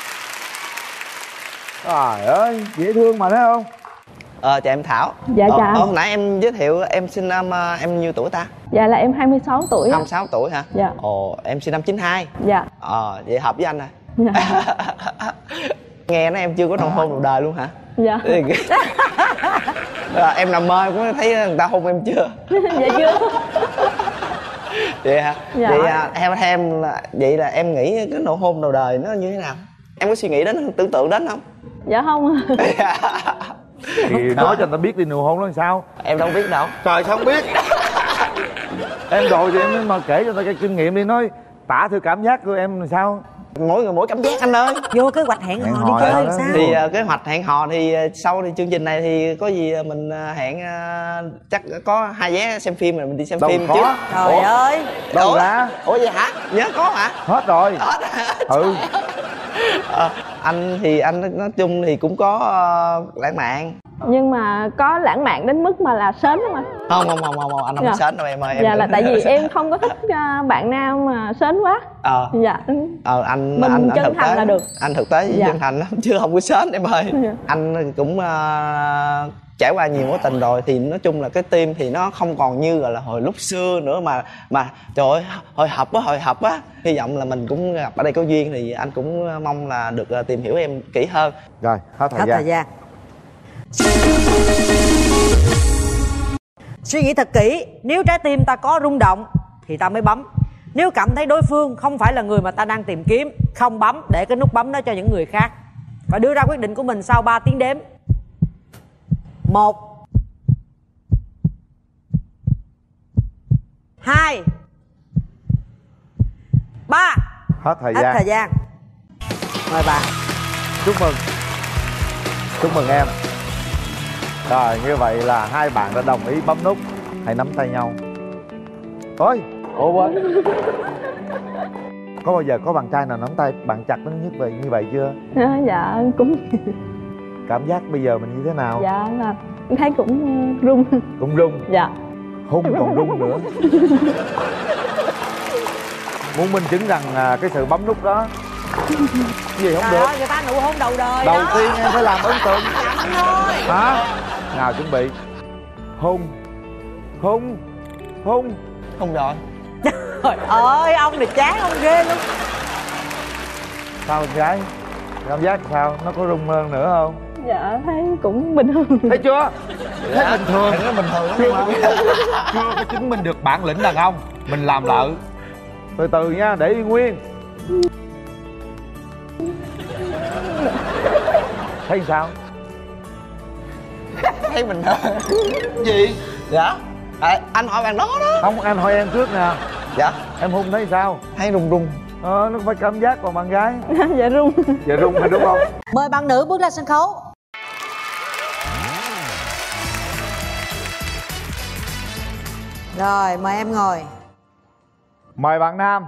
Trời ơi, dễ thương mà thấy không? Ờ, chào em Thảo. Dạ ờ, chào. ờ, hồi nãy em giới thiệu em sinh năm uh, em nhiêu tuổi ta? Dạ là em hai mươi sáu tuổi. hai mươi sáu tuổi hả? Dạ. Ồ, em sinh năm chín hai. Dạ. Ờ, vậy hợp với anh rồi. Dạ. Nghe nói em chưa có nụ hôn đầu đời luôn hả? Dạ. À, em nằm mơ cũng thấy người ta hôn em chưa? Dạ chưa. Vậy hả? Dạ. Vậy à, theo em là vậy là em nghĩ cái nụ hôn đầu đời nó như thế nào? Em có suy nghĩ đến, tưởng tượng đến không? Dạ không. Thì nói cho người ta biết đi, nụ hôn nó làm sao. Em đâu biết đâu. Trời sao không biết. Em rồi thì em mà kể cho người ta cái kinh nghiệm đi, nói tả thử cảm giác của em làm sao. Mỗi người mỗi cảm giác anh ơi. Vô kế hoạch hẹn Hẹn hò hò đi chơi đó. sao? Thì uh, kế hoạch hẹn hò thì uh, sau thì chương trình này thì có gì uh, mình uh, hẹn uh, chắc có hai vé xem phim rồi mình đi xem Đâu phim có. chứ. Trời Ủa? ơi. Đâu Ủa? ra? Ủa vậy hả? Nhớ có hả? Hết rồi. Hết hả? Ừ. Ờ, anh thì anh nói chung thì cũng có uh, lãng mạn. Nhưng mà có lãng mạn đến mức mà là sến không anh? Không không không không, không. Anh không Dạ. sến đâu em ơi. Em Dạ là đừng- tại vì em không có thích uh, bạn nam mà sến quá. Ờ. Dạ. Ờ, anh Mình anh, anh chân thực thành tế là được. anh thực tế với Dạ. chân thành lắm chứ không có sến em ơi. Dạ. Anh cũng uh, trải qua nhiều mối tình rồi thì nói chung là cái tim thì nó không còn như gọi là hồi lúc xưa nữa mà mà trời ơi hồi hộp quá hồi hộp quá. Hy vọng là mình cũng gặp ở đây có duyên thì anh cũng mong là được uh, tìm hiểu em kỹ hơn. Rồi, hết thời Hết gian. thời gian. Suy nghĩ thật kỹ, nếu trái tim ta có rung động thì ta mới bấm. Nếu cảm thấy đối phương không phải là người mà ta đang tìm kiếm, không bấm, để cái nút bấm đó cho những người khác. Và đưa ra quyết định của mình sau ba tiếng đếm. Một, hai, ba. Hết thời Hết gian. thời gian. Mời bạn. Chúc mừng. Chúc mừng em. Rồi, như vậy là hai bạn đã đồng ý bấm nút. Hãy nắm tay nhau. Ôi, ủa quên. Có bao giờ có bạn trai nào nắm tay bạn chặt nó nhất vậy như vậy chưa? À, dạ cũng. Cảm giác bây giờ mình như thế nào? Dạ là em thấy cũng uh, rung. Cũng rung. Dạ. Hung còn rung nữa. Muốn minh chứng rằng à, cái sự bấm nút đó cái gì không Trời được. ơi, người ta nụ hôn đầu đời Đầu đó. tiên em phải làm ấn tượng. Chậm thôi. Hả? Nào chuẩn bị. Hung. Hung. Hung. Không rồi. Trời ơi, ông này chán ông ghê luôn. Sao con gái? Cảm giác sao? Nó có rung hơn nữa không? Dạ thấy cũng bình thường. Thấy chưa? Thấy bình thường. Thấy nó bình thường lắm Chưa, mà. chưa có chứng minh được bản lĩnh đàn ông. Mình làm lợ. Từ từ nha, để yên nguyên. Thấy sao? Thấy bình thường. Gì? Dạ. À, anh hỏi bạn đó đó. Không, anh hỏi em trước nè. Dạ. Em Hung thấy sao? Thấy rung rung. Ờ, nó phải cảm giác còn bạn gái. Dạ rung. Dạ rung phải đúng không? Mời bạn nữ bước ra sân khấu. Rồi, mời em ngồi. Mời bạn nam.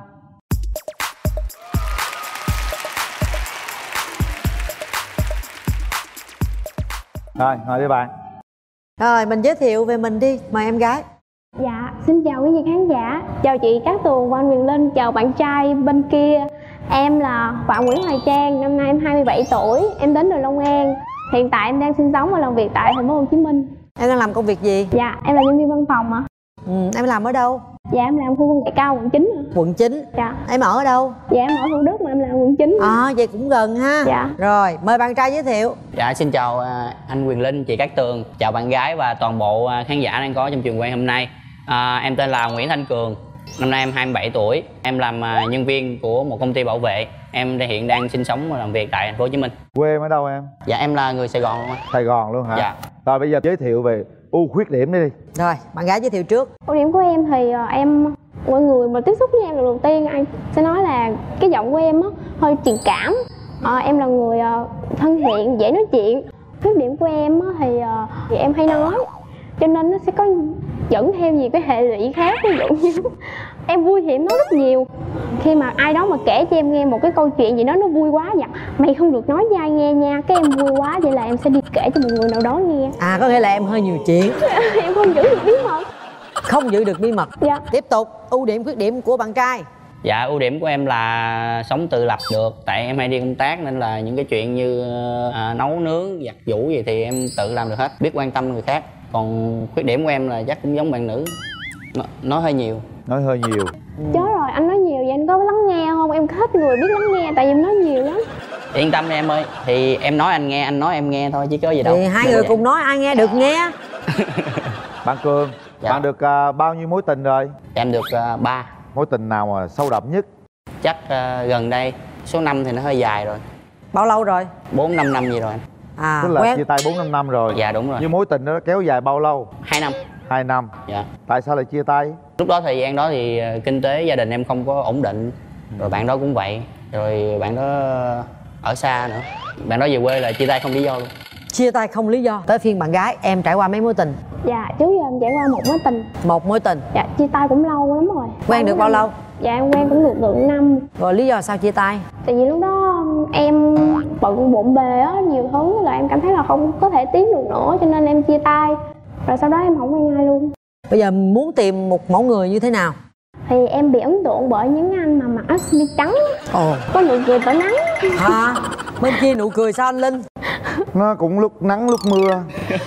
Rồi, ngồi đi bạn. Rồi, mình giới thiệu về mình đi. Mời em gái. Dạ, xin chào quý vị khán giả. Chào chị Cát Tường và anh Quyền Linh. Chào bạn trai bên kia. Em là Phạm Nguyễn Hoài Trang, năm nay em hai mươi bảy tuổi, em đến từ Long An. Hiện tại em đang sinh sống và làm việc tại thành phố Hồ Chí Minh. Em đang làm công việc gì? Dạ, em là nhân viên văn phòng ạ. Ừ, em làm ở đâu? Dạ, em làm khu công nghệ cao quận chín ạ. Quận chín. Dạ. Em ở đâu? Dạ, em ở Thủ Đức mà em làm quận chín. À, vậy cũng gần ha. Dạ. Rồi, mời bạn trai giới thiệu. Dạ, xin chào anh Quyền Linh, chị Cát Tường, chào bạn gái và toàn bộ khán giả đang có trong trường quay hôm nay. À, em tên là Nguyễn Thanh Cường, năm nay em hai mươi bảy tuổi, em làm nhân viên của một công ty bảo vệ. Em hiện đang sinh sống và làm việc tại thành phố Hồ Chí Minh. Quê em ở đâu em? Dạ, em là người Sài Gòn luôn anh. Sài Gòn luôn hả? Dạ. Rồi bây giờ giới thiệu về ưu khuyết điểm đi. Rồi, bạn gái giới thiệu trước. Ưu điểm của em thì em, mọi người mà tiếp xúc với em lần đầu tiên anh sẽ nói là cái giọng của em á hơi truyền cảm. À, em là người thân thiện, dễ nói chuyện. Khuyết điểm của em á thì, thì em hay nói, cho nên nó sẽ có dẫn theo nhiều cái hệ lụy khác. Ví dụ như em vui thì em nói rất nhiều. Khi mà ai đó mà kể cho em nghe một cái câu chuyện gì đó nó vui quá, dạ mày không được nói với ai nghe nha, cái em vui quá, vậy là em sẽ đi kể cho một người nào đó nghe. À, có nghĩa là em hơi nhiều chuyện. Em không giữ được bí mật. Không giữ được bí mật. Dạ. Tiếp tục, ưu điểm khuyết điểm của bạn trai. Dạ, ưu điểm của em là sống tự lập được. Tại em hay đi công tác nên là những cái chuyện như à, nấu nướng, giặt giũ gì thì em tự làm được hết, biết quan tâm người khác. Còn khuyết điểm của em là chắc cũng giống bạn nữ, Nó, nói hơi nhiều. Nói hơi nhiều. Chết rồi, anh nói nhiều vậy anh có lắng nghe không? Em thích người biết lắng nghe, tại vì em nói nhiều lắm. Yên tâm đi em ơi, thì em nói anh nghe, anh nói em nghe thôi chứ có gì đâu. Thì hai người cùng nói, ai nghe được nghe. Bạn Cường, dạ. Bạn được uh, bao nhiêu mối tình rồi? Em được uh, ba. Mối tình nào mà sâu đậm nhất? Chắc uh, gần đây, số năm thì nó hơi dài rồi. Bao lâu rồi? bốn năm năm gì rồi anh. À, tức là quen. chia tay bốn năm năm rồi. Dạ đúng rồi. Nhưng mối tình đó kéo dài bao lâu? Hai năm. Hai năm. Dạ. Tại sao lại chia tay? Lúc đó thời gian đó thì uh, kinh tế gia đình em không có ổn định. Rồi bạn đó cũng vậy. Rồi bạn đó ở xa nữa. Bạn đó về quê là chia tay không lý do luôn. Chia tay không lý do. Tới phiên bạn gái, em trải qua mấy mối tình? Dạ, trước giờ em trải qua một mối tình. Một mối tình. Dạ, chia tay cũng lâu lắm rồi. Quen được bao lâu? Dạ, em quen cũng được được năm. Rồi lý do sao chia tay? Tại vì lúc đó em bận bộn bề á, nhiều thứ là em cảm thấy là không có thể tiến được nữa, cho nên em chia tay. Rồi sau đó em không quen ai luôn. Bây giờ muốn tìm một mẫu người như thế nào? Thì em bị ấn tượng bởi những anh mà mặc áo sơ mi trắng. Ồ. Có nụ cười tỏa nắng. À, bên kia nụ cười sao anh Linh? Nó cũng lúc nắng lúc mưa.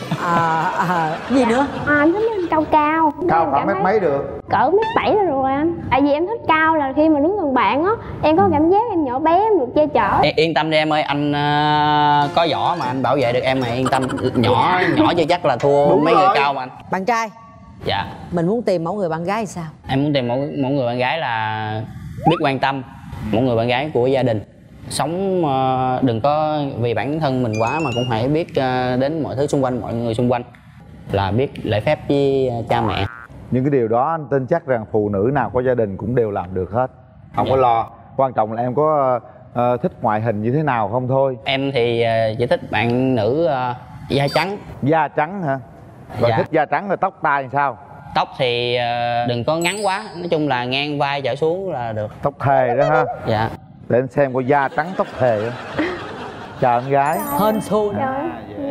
À, à gì nữa? À, anh thích anh cao cao. Cao khoảng mét mấy được? Cỡ mét bảy rồi anh. Tại vì em thích cao là khi mà đứng gần bạn á, em có cảm giác em nhỏ bé, em được che chở. Yên, yên tâm đi em ơi, anh uh, có võ mà anh bảo vệ được em mà, yên tâm. Nhỏ nhỏ chưa chắc là thua đúng mấy rồi. người cao mà anh. Bạn trai. Dạ. Mình muốn tìm mẫu người bạn gái sao? Em muốn tìm mẫu, mẫu người bạn gái là biết quan tâm, mẫu người bạn gái của gia đình. Sống uh, đừng có vì bản thân mình quá mà cũng hãy biết uh, đến mọi thứ xung quanh, mọi người xung quanh. Là biết lễ phép với uh, cha mẹ. Những cái điều đó anh tin chắc rằng phụ nữ nào có gia đình cũng đều làm được hết. Không dạ. có lo. Quan trọng là em có uh, thích ngoại hình như thế nào không thôi. Em thì uh, chỉ thích bạn nữ uh, da trắng. Da trắng hả? Rồi dạ. thích da trắng rồi tóc tai làm sao? Tóc thì uh, đừng có ngắn quá, nói chung là ngang vai trở xuống là được. Tóc thề đó ha. Dạ. Để anh xem coi da trắng tóc thề á. Chào em gái. Hên xui. À,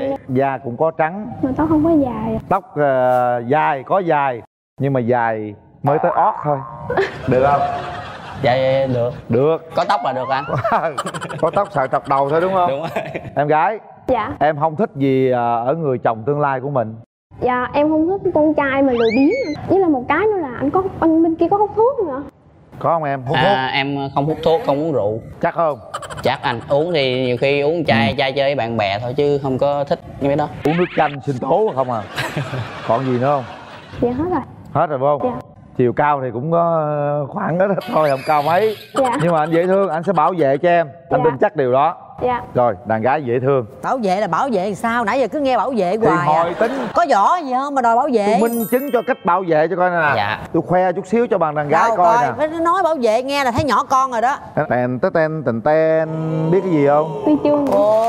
da cũng có trắng. Mà tóc không có dài. Tóc uh, dài, có dài. Nhưng mà dài mới tới ót thôi. Được không? Dạ, dạ được. Được. Có tóc là được anh. Có tóc xài trọc đầu thôi đúng không? Đúng rồi. Em gái. Dạ. Em không thích gì ở người chồng tương lai của mình? Dạ, em không thích con trai mà lười biếng. Với là một cái nữa là anh có anh bên kia có hút thuốc không ạ? Có không em? Hút à, thuốc? Em không hút thuốc, không uống rượu. Chắc không? Chắc anh. Uống thì nhiều khi uống chai, ừ. chai chơi với bạn bè thôi chứ không có thích như cái đó. Uống nước chanh sinh tố không à? Còn gì nữa không? Dạ hết rồi. Hết rồi phải không? Dạ. Chiều cao thì cũng có khoảng đó thôi, không cao mấy. Dạ. Nhưng mà anh dễ thương, anh sẽ bảo vệ cho em. Anh dạ. tin chắc điều đó. Dạ. Rồi, đàn gái dễ thương. Bảo vệ là bảo vệ sao? Nãy giờ cứ nghe bảo vệ hoài. Thì hồi à. tính. Có võ gì không mà đòi bảo vệ? Tôi minh chứng cho cách bảo vệ cho coi nè. Dạ. Tôi khoe chút xíu cho bạn đàn gái đâu coi, coi nè. Nó nói bảo vệ nghe là thấy nhỏ con rồi đó. Tèn té ten tèn ten. Biết cái gì không? Huy chương. Ồ.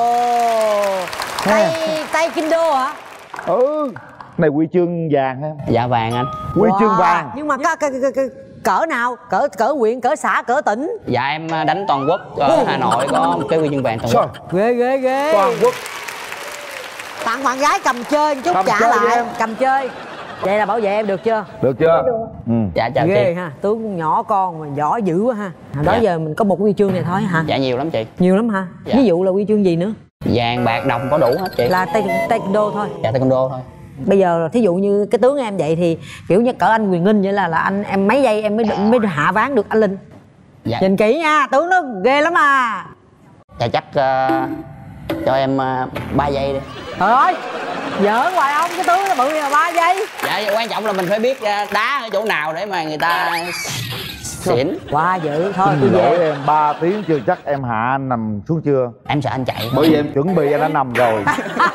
Tay tay Kindo hả? Ừ. Này huy chương vàng em. Dạ vàng anh. Huy wow. chương vàng. Nhưng mà cỡ, cỡ, cỡ, cỡ nào? Cỡ cỡ huyện, cỡ xã, cỡ tỉnh? Dạ em đánh toàn quốc. Ở Hà Nội có một cái huy chương vàng toàn quốc. Ghê ghê ghê. Toàn quốc. Tặng bạn gái cầm chơi chút, cầm trả chơi lại em. cầm chơi. Vậy là bảo vệ em được chưa? Được chưa? Được. Ừ. Dạ chào Ghê chị. ha, tướng con nhỏ con mà giỏi dữ quá ha. Hồi đó Dạ. giờ mình có một huy chương này thôi hả? Dạ nhiều lắm chị. Nhiều lắm hả? Dạ. Ví dụ là huy chương gì nữa? Vàng bạc đồng có đủ hết chị. Là tay- taekwondo thôi. Dạ taekwondo thôi. Bây giờ thí dụ như cái tướng em vậy thì kiểu như cỡ anh Quyền Linh vậy là là anh em mấy giây em mới định- mới hạ ván được anh Linh. Dạ. Nhìn kỹ nha, tướng nó ghê lắm à. Dạ chắc uh, cho em uh, ba giây đi. Trời ơi, giỡn hoài ông, cái tướng nó bự như là ba giây. Dạ quan trọng là mình phải biết uh, đá ở chỗ nào để mà người ta xỉn. Quá dữ, thôi tôi Lỗi về. em ba tiếng chưa chắc em hạ anh nằm xuống chưa? Em sợ anh chạy. Bởi vì em chuẩn bị anh đã nằm rồi.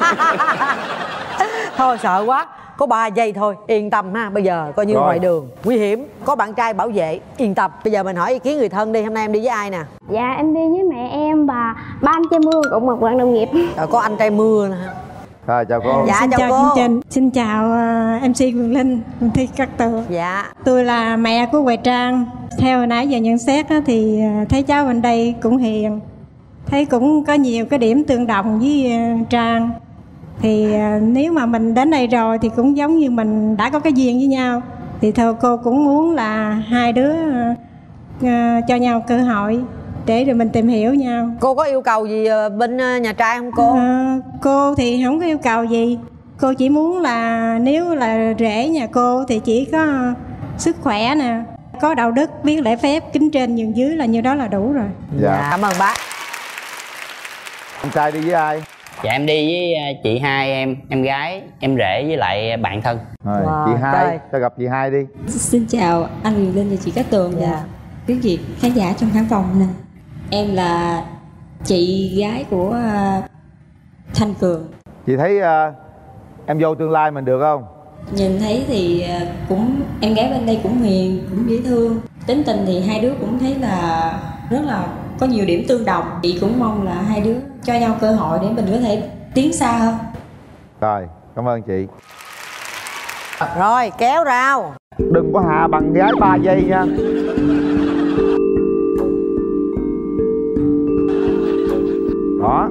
Thôi sợ quá, có ba giây thôi, yên tâm ha. Bây giờ coi như Rồi. ngoài đường nguy hiểm, có bạn trai bảo vệ, yên tâm. Bây giờ mình hỏi ý kiến người thân đi, hôm nay em đi với ai nè? Dạ em đi với mẹ em và ba anh trai Mưa cũng một bạn đồng nghiệp. Rồi có anh trai Mưa nè. Rồi chào cô. Dạ Xin chào chào cô. chương trình, xin chào uh, em xê Quyền Linh, Quyền Thi Cát Tường. Dạ. Tôi là mẹ của Hoài Trang. Theo hồi nãy giờ nhận xét á, thì uh, thấy cháu bên đây cũng hiền, thấy cũng có nhiều cái điểm tương đồng với uh, Trang. Thì uh, nếu mà mình đến đây rồi thì cũng giống như mình đã có cái duyên với nhau. Thì thôi cô cũng muốn là hai đứa uh, uh, cho nhau cơ hội để rồi mình tìm hiểu nhau. Cô có yêu cầu gì ờ, bên ờ, nhà trai không cô? À, cô thì không có yêu cầu gì. Cô chỉ muốn là nếu là rể nhà cô thì chỉ có sức khỏe nè, có đạo đức, biết lễ phép, kính trên nhường dưới là như đó là đủ rồi. Dạ. Cảm ơn bác. Anh trai đi với ai? Dạ em đi với uh, chị hai em, em gái, em rể với lại bạn thân. Rồi, Wow, chị hai, trời. cho gặp chị hai đi. Xin chào anh Quyền Linh và chị Cát Tường và Dạ. quý vị khán giả trong khán phòng nè. Em là chị gái của uh, Thanh Cường. Chị thấy uh, em dâu tương lai mình được không? Nhìn thấy thì uh, cũng em gái bên đây cũng hiền, cũng dễ thương. Tính tình thì hai đứa cũng thấy là rất là có nhiều điểm tương đồng. Chị cũng mong là hai đứa cho nhau cơ hội để mình có thể tiến xa hơn. Rồi, cảm ơn chị. Rồi kéo rào. Đừng có hạ bằng gái ba giây nha. Đó.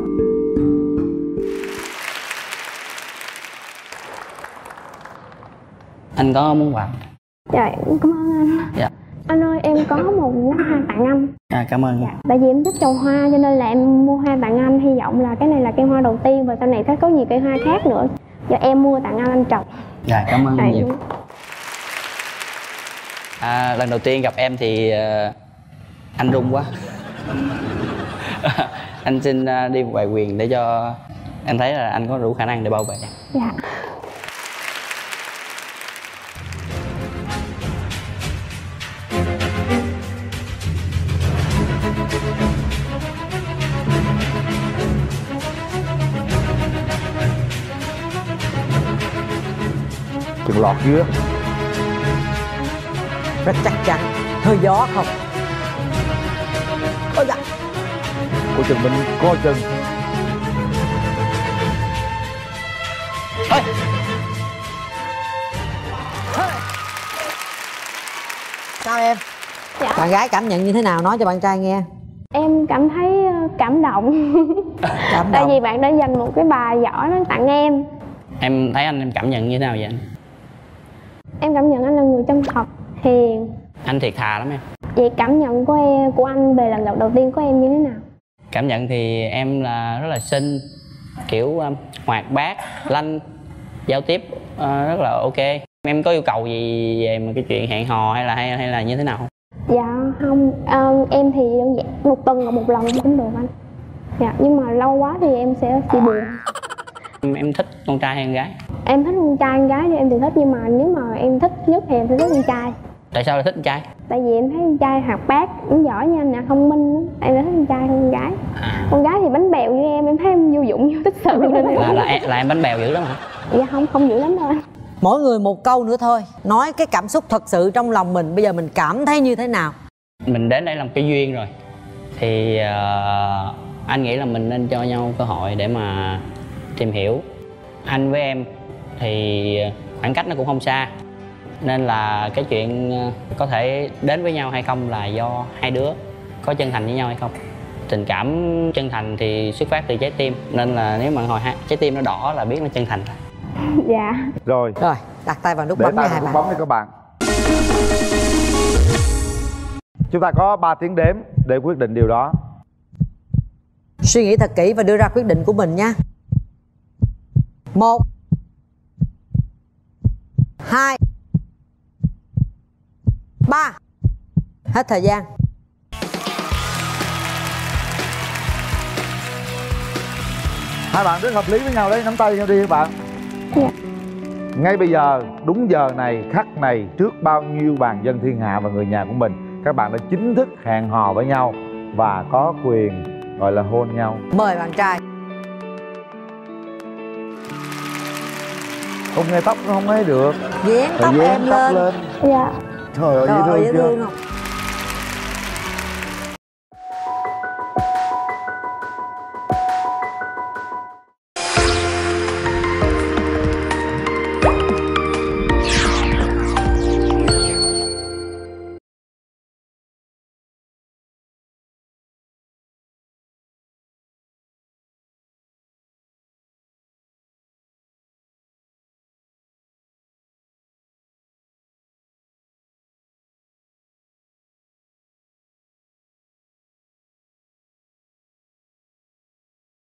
Anh có muốn quà? Dạ em cảm ơn anh. Dạ. Anh ơi em có một bó hoa tặng anh. À, cảm ơn. Dạ. Tại vì em thích trồng hoa cho nên là em mua hoa tặng anh. Hy vọng là cái này là cây hoa đầu tiên và sau này sẽ có nhiều cây hoa khác nữa. Giờ em mua tặng anh anh trồng. Dạ cảm ơn Dạ, anh nhiều. À, lần đầu tiên gặp em thì uh, anh run quá. Anh xin uh, đi một vài quyền để cho em thấy là anh có đủ khả năng để bảo vệ. Dạ. Chừng lọt dưới. Rất chắc chắn. Hơi gió không? Ôi dạ. Cô chừng mình có chừng. Thôi. Sao em? Dạ. Bạn gái cảm nhận như thế nào, nói cho bạn trai nghe. Em cảm thấy ờ, cảm động. Cảm Tại động. vì bạn đã dành một cái bài giỏ đó tặng em. Em thấy anh em cảm nhận như thế nào vậy anh? Em cảm nhận anh là người chân thật, hiền. Anh thiệt thà lắm em. Vậy cảm nhận của em, của anh về lần gặp đầu tiên của em như thế nào? Cảm nhận thì em là rất là xinh, kiểu um, hoạt bát, lanh, giao tiếp uh, rất là ok. Em có yêu cầu gì về mà cái chuyện hẹn hò hay là hay hay là như thế nào không? Dạ không, ờ, em thì đơn giản một tuần gặp một lần cũng được anh. Dạ nhưng mà lâu quá thì em sẽ bị buồn. Em, em thích con trai hay con gái? Em thích con trai con gái thì em thì thích, nhưng mà nếu mà em thích nhất thì em sẽ thích con trai. Tại sao lại thích con trai? Tại vì em thấy con trai hoạt bát, cũng giỏi như anh nè, thông minh lắm. Em đã thích con trai hơn con gái. À. Con gái thì bánh bèo như em, em thấy em vô dụng, vô tích sự nên em... Là, là, em, là em bánh bèo dữ lắm hả? Dạ không, không dữ lắm đâu anh. Mỗi người một câu nữa thôi. Nói cái cảm xúc thật sự trong lòng mình. Bây giờ mình cảm thấy như thế nào? Mình đến đây làm cái duyên rồi thì uh, anh nghĩ là mình nên cho nhau cơ hội để mà tìm hiểu. Anh với em thì khoảng cách nó cũng không xa, nên là cái chuyện có thể đến với nhau hay không là do hai đứa có chân thành với nhau hay không. Tình cảm chân thành thì xuất phát từ trái tim, nên là nếu mà hồi hai trái tim nó đỏ là biết nó chân thành. Dạ. Rồi. Rồi Đặt tay vào nút Để bấm nha tay hai vào nút bạn. bấm đi các bạn. Chúng ta có ba tiếng đếm để quyết định điều đó. Suy nghĩ thật kỹ và đưa ra quyết định của mình nha. Một, hai, ba. Hết thời gian. Hai bạn rất hợp lý với nhau đấy, nắm tay nhau đi các bạn. Dạ. Ngay bây giờ, đúng giờ này, khắc này, trước bao nhiêu bàn dân thiên hạ và người nhà của mình, các bạn đã chính thức hẹn hò với nhau và có quyền gọi là hôn nhau. Mời bạn trai. Không nghe tóc nó không thấy được. Dán tóc Dán em tóc lên. lên. Dạ. Trời ơi, Trời dễ ơi, thương dễ chưa? thương không?